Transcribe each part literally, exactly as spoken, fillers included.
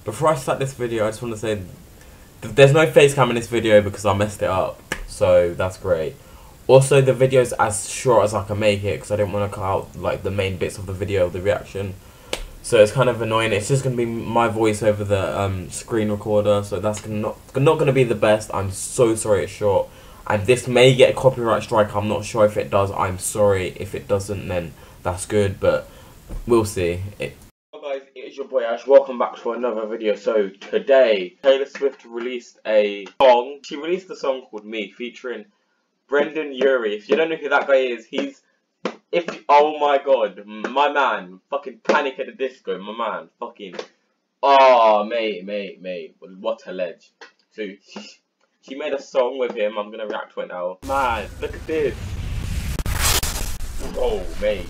before I start this video, I just want to say th there's no face cam in this video because I messed it up, so that's great. Also, the video's as short as I can make it because I didn't want to cut out like the main bits of the video of the reaction. So it's kind of annoying. It's just gonna be my voice over the um, screen recorder, so that's gonna not not gonna be the best. I'm so sorry it's short, and this may get a copyright strike. I'm not sure if it does. I'm sorry if it doesn't. Then that's good, but we'll see. It Hello guys, it is your boy Ash. Welcome back to another video. So today, Taylor Swift released a song. She released a song called Me, featuring Brendon Urie. If you don't know who that guy is, he's if oh my god, my man, fucking Panic at the Disco, my man, fucking oh mate, mate, mate, what a ledge. So she made a song with him. I'm gonna react to it now. Man, look at this. Oh mate.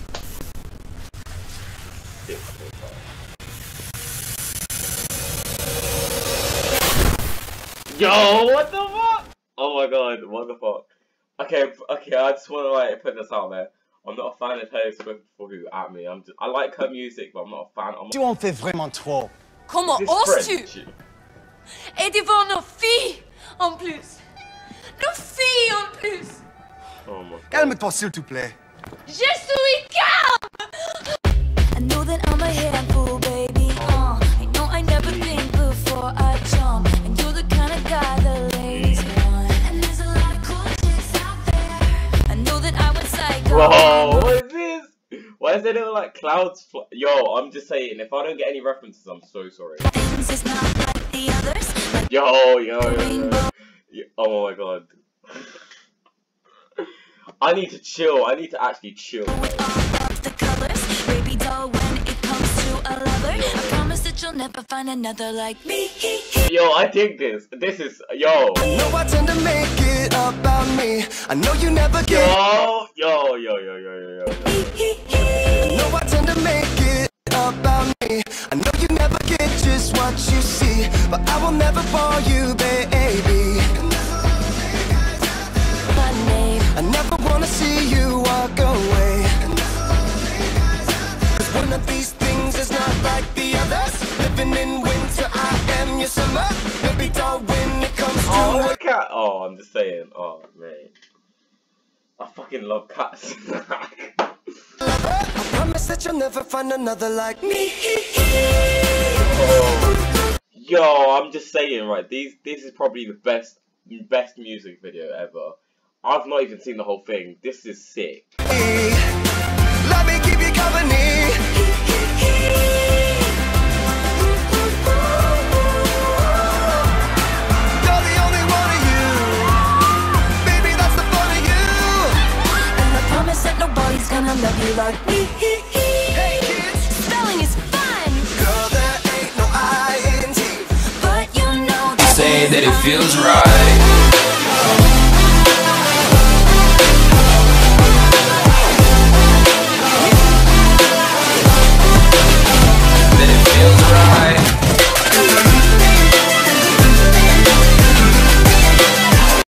Yo, what the fuck? Oh my god, what the fuck? Okay, okay, I just want to like put this out there. I'm not a fan of Taylor Swift for who at me. I'm just, I like her music, but I'm not a fan. I'm Tu en fais vraiment trop. Comment oses-tu? Et devant nos filles en plus. Nos filles en plus. Oh my god. Calme-toi s'il te plaît. Je suis calme. I know that I'm a handful, baby. Uh, I know I never think before I jump. And you're the kind of guy the ladies want. And there's a lot of cool chicks out there. I know that I went psycho. Whoa, what is this? Why is there little like clouds? Fl Yo, I'm just saying, if I don't get any references, I'm so sorry. Things is not like the others. Like Yo, yo, yo, yo. yo. Oh my god. I need to chill. I need to actually chill. with all of the colors, baby doll, when it comes to a lover, I promise that you'll never find another like me. Yo, I dig this. This is yo. I know I tend to make it about me. I know you never get. Yo, yo, yo, yo, yo, yo, yo. I know I tend to make it about me. I know you never get just what you see, but I will never bore you, baby. My name, I never wanna see you walk away. Cause one of these things is not like the others. Living in winter, I am your summer. Baby doll, when it comes to Oh, it. look at. Oh, I'm just saying. Oh, man. I fucking love cats. I promise that you'll never find another like me. Oh. Yo, I'm just saying, right? These, this is probably the best, best music video ever. I've not even seen the whole thing. This is sick. Let me keep you company. You're the only one of you. Baby, that's the fun of you. and I promise that nobody's gonna love you like me. Hey kids, Spelling is fun, girl, there ain't no I N G. but you know that Say that it feels right.